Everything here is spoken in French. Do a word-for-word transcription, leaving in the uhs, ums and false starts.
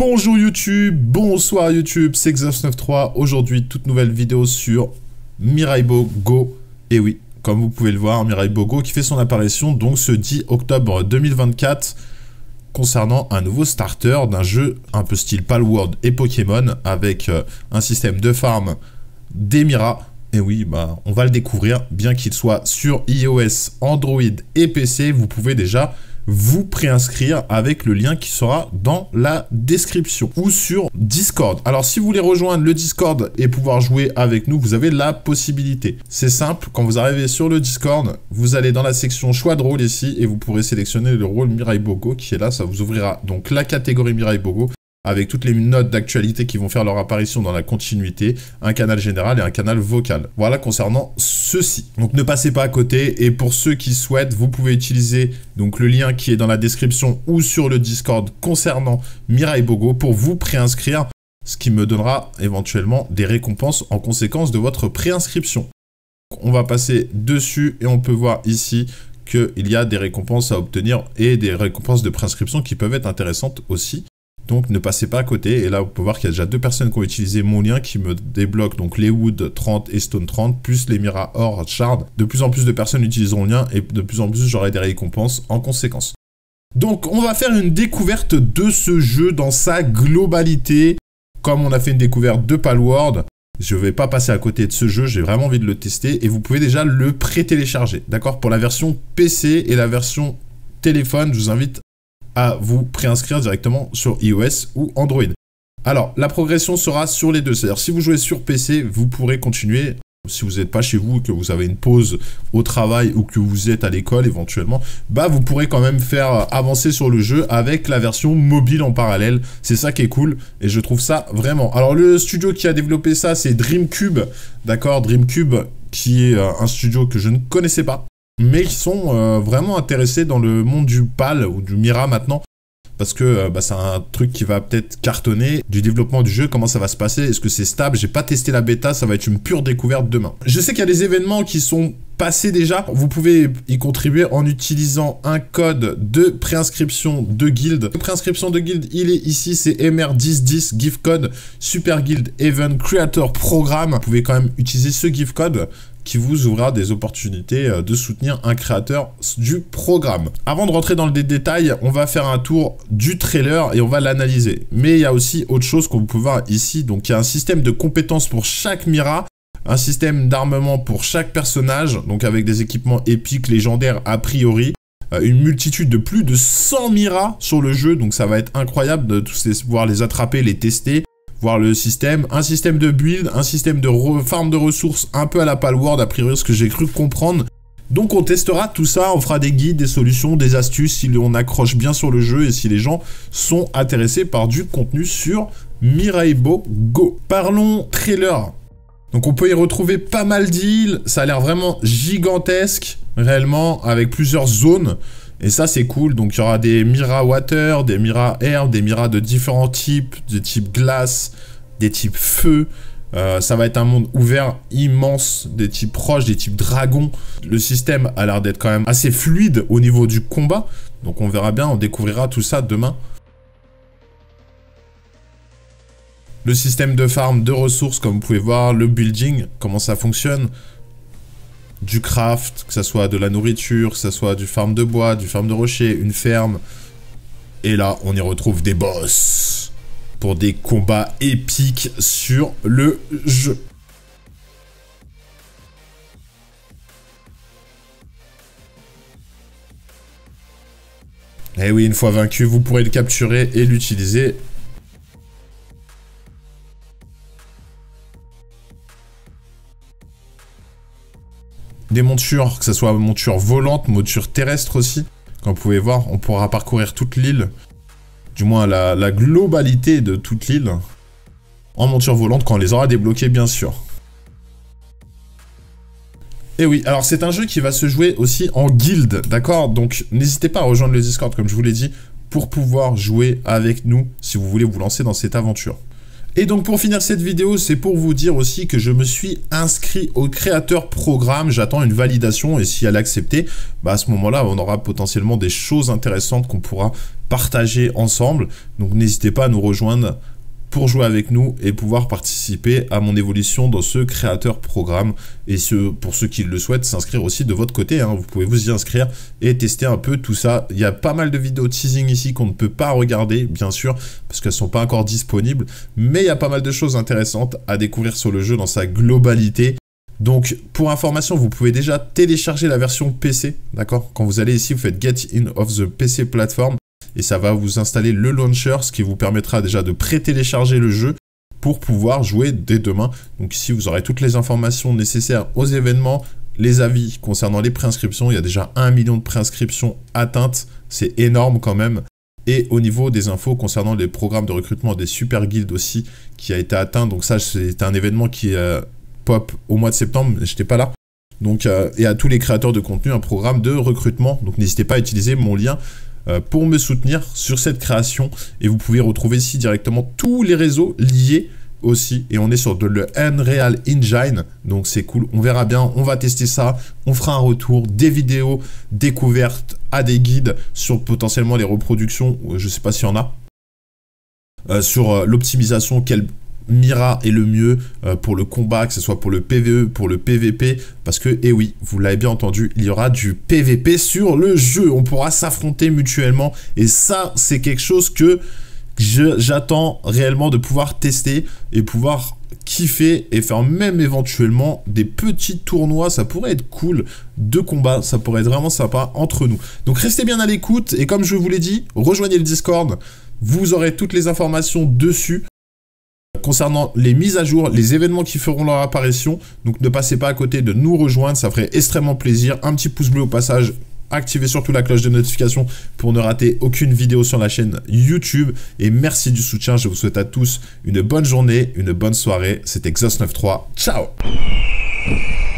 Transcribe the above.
Bonjour YouTube, bonsoir YouTube, c'est Xos quatre-vingt-treize. Aujourd'hui, toute nouvelle vidéo sur Miraibo Go. Et oui, comme vous pouvez le voir, Miraibo Go qui fait son apparition donc ce dix octobre deux mille vingt-quatre concernant un nouveau starter d'un jeu un peu style Palworld et Pokémon avec euh, un système de farm des Miras. Et oui, bah, on va le découvrir, bien qu'il soit sur iOS, Android et P C, vous pouvez déjà vous préinscrire avec le lien qui sera dans la description ou sur Discord. Alors si vous voulez rejoindre le Discord et pouvoir jouer avec nous, vous avez la possibilité. C'est simple, quand vous arrivez sur le Discord, vous allez dans la section choix de rôle ici et vous pourrez sélectionner le rôle Miraibo Go qui est là, ça vous ouvrira donc la catégorie Miraibo Go avec toutes les notes d'actualité qui vont faire leur apparition dans la continuité, un canal général et un canal vocal. Voilà concernant ceci. Donc ne passez pas à côté, et pour ceux qui souhaitent, vous pouvez utiliser donc le lien qui est dans la description ou sur le Discord concernant Miraibo Go pour vous préinscrire, ce qui me donnera éventuellement des récompenses en conséquence de votre préinscription. On va passer dessus et on peut voir ici qu'il y a des récompenses à obtenir et des récompenses de préinscription qui peuvent être intéressantes aussi. Donc ne passez pas à côté, et là vous pouvez voir qu'il y a déjà deux personnes qui ont utilisé mon lien qui me débloque donc les Wood trente et Stone trente, plus les Mira Or Shard. De plus en plus de personnes utiliseront le lien, et de plus en plus j'aurai des récompenses en conséquence. Donc on va faire une découverte de ce jeu dans sa globalité, comme on a fait une découverte de Palworld. Je ne vais pas passer à côté de ce jeu, j'ai vraiment envie de le tester, et vous pouvez déjà le pré-télécharger, d'accord? Pour la version P C et la version téléphone, je vous invite à vous préinscrire directement sur iOS ou Android. Alors, la progression sera sur les deux. C'est-à-dire, si vous jouez sur P C, vous pourrez continuer. Si vous n'êtes pas chez vous, que vous avez une pause au travail ou que vous êtes à l'école éventuellement, bah vous pourrez quand même faire avancer sur le jeu avec la version mobile en parallèle. C'est ça qui est cool et je trouve ça vraiment. Alors, le studio qui a développé ça, c'est Dreamcube. D'accord, Dreamcube qui est un studio que je ne connaissais pas, mais qui sont euh, vraiment intéressés dans le monde du PAL ou du Mira maintenant, parce que euh, bah, c'est un truc qui va peut-être cartonner, du développement du jeu, comment ça va se passer, est-ce que c'est stable? J'ai pas testé la bêta, ça va être une pure découverte demain. Je sais qu'il y a des événements qui sont passés déjà, vous pouvez y contribuer en utilisant un code de préinscription de guild. Le préinscription de guild, il est ici, c'est M R dix dix, gift code, Super Guild Event Creator Programme. Vous pouvez quand même utiliser ce gift code qui vous ouvrira des opportunités de soutenir un créateur du programme. Avant de rentrer dans le détail, on va faire un tour du trailer et on va l'analyser. Mais il y a aussi autre chose qu'on peut voir ici. Donc il y a un système de compétences pour chaque Mira, un système d'armement pour chaque personnage, donc avec des équipements épiques, légendaires a priori, une multitude de plus de cent Mira sur le jeu, donc ça va être incroyable de tous les, pouvoir les attraper, les tester, voir le système, un système de build, un système de farm de ressources un peu à la Palworld, a priori ce que j'ai cru comprendre. Donc on testera tout ça, on fera des guides, des solutions, des astuces si on accroche bien sur le jeu et si les gens sont intéressés par du contenu sur Miraibo Go. Parlons trailer. Donc on peut y retrouver pas mal d'îles, ça a l'air vraiment gigantesque, réellement, avec plusieurs zones. Et ça, c'est cool. Donc, il y aura des Mira Water, des Mira Air, des Mira de différents types, des types glace, des types feu. Euh, ça va être un monde ouvert immense, des types proches, des types dragon. Le système a l'air d'être quand même assez fluide au niveau du combat. Donc, on verra bien, on découvrira tout ça demain. Le système de farm de ressources, comme vous pouvez voir, le building, comment ça fonctionne. Du craft, que ça soit de la nourriture, que ça soit du farm de bois, du farm de rocher, une ferme. Et là, on y retrouve des boss pour des combats épiques sur le jeu. Et oui, une fois vaincu, vous pourrez le capturer et l'utiliser. Des montures, que ce soit monture volante, monture terrestre aussi. Comme vous pouvez voir, on pourra parcourir toute l'île. Du moins la, la globalité de toute l'île. En monture volante quand on les aura débloquées, bien sûr. Et oui, alors c'est un jeu qui va se jouer aussi en guilde, d'accord? Donc n'hésitez pas à rejoindre le Discord, comme je vous l'ai dit, pour pouvoir jouer avec nous si vous voulez vous lancer dans cette aventure. Et donc pour finir cette vidéo, c'est pour vous dire aussi que je me suis inscrit au créateur programme. J'attends une validation et si elle est acceptée, bah à ce moment-là, on aura potentiellement des choses intéressantes qu'on pourra partager ensemble. Donc n'hésitez pas à nous rejoindre pour jouer avec nous et pouvoir participer à mon évolution dans ce créateur programme. Et ce, pour ceux qui le souhaitent, s'inscrire aussi de votre côté, hein. Vous pouvez vous y inscrire et tester un peu tout ça. Il y a pas mal de vidéos teasing ici qu'on ne peut pas regarder, bien sûr, parce qu'elles ne sont pas encore disponibles. Mais il y a pas mal de choses intéressantes à découvrir sur le jeu dans sa globalité. Donc, pour information, vous pouvez déjà télécharger la version P C, d'accord? Quand vous allez ici, vous faites Get in of the P C platform. Et ça va vous installer le launcher, ce qui vous permettra déjà de pré-télécharger le jeu pour pouvoir jouer dès demain. Donc ici, vous aurez toutes les informations nécessaires aux événements, les avis concernant les préinscriptions. Il y a déjà un million de préinscriptions atteintes, c'est énorme quand même. Et au niveau des infos concernant les programmes de recrutement des super guildes aussi, qui a été atteint. Donc ça, c'est un événement qui euh, pop au mois de septembre, je n'étais pas là. Donc, euh, et à tous les créateurs de contenu, un programme de recrutement. Donc n'hésitez pas à utiliser mon lien pour me soutenir sur cette création et vous pouvez retrouver ici directement tous les réseaux liés aussi et on est sur de le Unreal Engine donc c'est cool, on verra bien, on va tester ça, on fera un retour, des vidéos découvertes à des guides sur potentiellement les reproductions, je sais pas s'il y en a, euh, sur euh, l'optimisation, quel Mira est le mieux euh, pour le combat, que ce soit pour le P V E, pour le P V P, parce que, eh oui, vous l'avez bien entendu, il y aura du P V P sur le jeu, on pourra s'affronter mutuellement, et ça, c'est quelque chose que j'attends réellement de pouvoir tester et pouvoir kiffer et faire même éventuellement des petits tournois, ça pourrait être cool de combat, ça pourrait être vraiment sympa entre nous. Donc restez bien à l'écoute, et comme je vous l'ai dit, rejoignez le Discord, vous aurez toutes les informations dessus, concernant les mises à jour, les événements qui feront leur apparition. Donc ne passez pas à côté de nous rejoindre, ça ferait extrêmement plaisir. Un petit pouce bleu au passage, activez surtout la cloche de notification pour ne rater aucune vidéo sur la chaîne YouTube. Et merci du soutien, je vous souhaite à tous une bonne journée, une bonne soirée. C'était Xoss neuf trois, ciao.